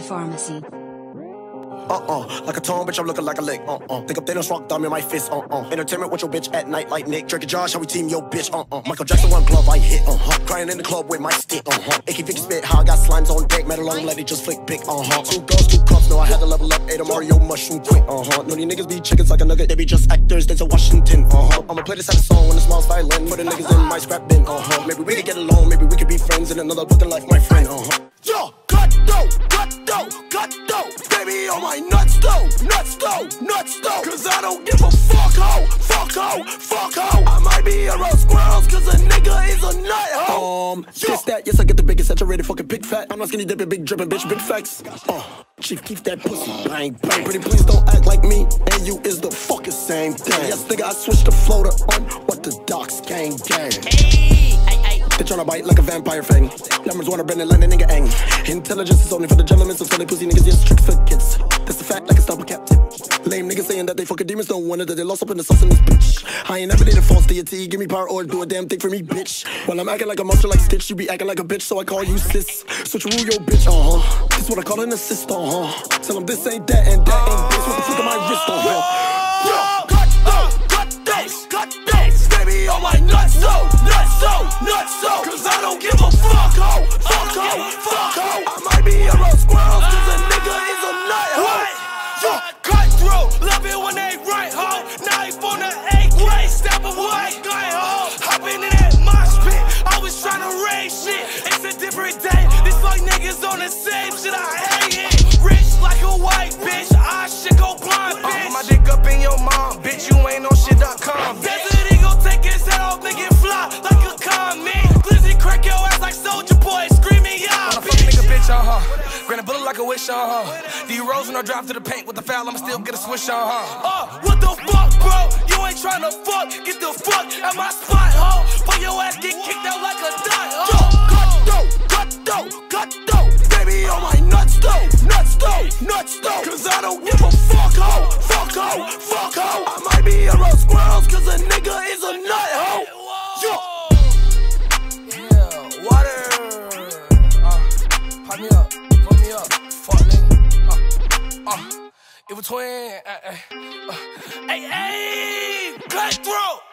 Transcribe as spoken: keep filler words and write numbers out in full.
pharmacy. Uh-uh, like a tone, bitch, I'm looking like a lick. Uh-uh, think up Thanos rock thumb in my fist. Uh-uh, entertainment with your bitch at night like Nick. Drake and Josh, how we team your bitch. Uh-uh, Michael Jackson, one glove I hit. Uh-huh, crying in the club with my stick. Uh-huh, A K fifty spit, how I got slimes on deck. Metal on, let it just flick big. Uh-huh, two girls, two cups, no, I had to level up. Ate a Mario mushroom quick. Uh-huh, no, these niggas be chickens like a nugget. They be just actors, there's a Washington. Uh-huh, I'ma play this at a song when it smells violin. For the niggas in my scrap bin. Uh-huh, maybe we could get along, maybe we could be friends in another looking like my friend. Uh-huh, yo, cut though, cut though, cut though. Baby on my nuts though, nuts though, nuts though. Cause I don't give a fuck ho, fuck ho, fuck ho. I might be around squirrels cause a nigga is a nut ho. Um, this that, yes I get the biggest saturated fucking big fat. I'm not skinny dipping, big dripping bitch, big facts. Uh, Chief, keep that pussy, bang, bang. Pretty please don't act like me, and you is the fucking same thing. Yes nigga, I switched the floater on what the docs gang gang. Hey, ay, ay. They tryna bite like a vampire fang. Numbers wanna bend it like a nigga ang. Intelligence is only for the gentlemen, so silly pussy niggas just trick for kids. That's the fact, like a stubborn captain. Lame niggas saying that they fucking demons, don't wonder that they lost up in the sauce in this bitch. I ain't never did a false deity, give me power or do a damn thing for me, bitch. While I'm acting like a monster like Stitch, you be acting like a bitch, so I call you sis. Switch rule your bitch, uh-huh. This what I call an assist, uh-huh. Tell them this ain't that and that ain't this, what the fuck am I wrist, uh-huh. Yo, cut those, cut those, cut those. Baby on my nuts, so, nuts, so, nuts, so. Cause I don't give a fuck, ho, fuck, ho, fuck, ho. I might be around squirrels, cause a nigga is a nut, ho. Yo, cut through, love it when they right, ho. Knife on the A K, step away, guy, ho. Hopping in that mosh pit, I was trying to raise shit. It's a different day, these fuck niggas on the same shit, I hate it. Rich like a white bitch, I shit go blind, bitch. I put my dick up in your mom, bitch, you ain't on shit dot com. Desert Eagle take his head off, make it fly like a comet. Glizzy crack your ass like Soldier Boy, screaming, yeah, bitch. Fucking nigga, bitch, uh-huh. Grant a bullet like a wish, uh-huh. D rolls when I drive to the paint with the foul, I'ma still get a swish, uh-huh. Uh, what the fuck, bro? You ain't tryna fuck, get the fuck at my spot, ho. For your ass get kicked out like a dot, ho. Yo, cut though, cut though, cut though. Baby on my nuts though, nuts though, nuts though. Cause I don't give a fuck, ho, fuck, ho, fuck, ho. I might be around squirrels cause a nigga is a nut, ho. Yo. Yeah, water. Uh, pop me up, put me up, fuck nigga. Uh, uh, in between, uh, uh, uh, hey, hey, cut throat.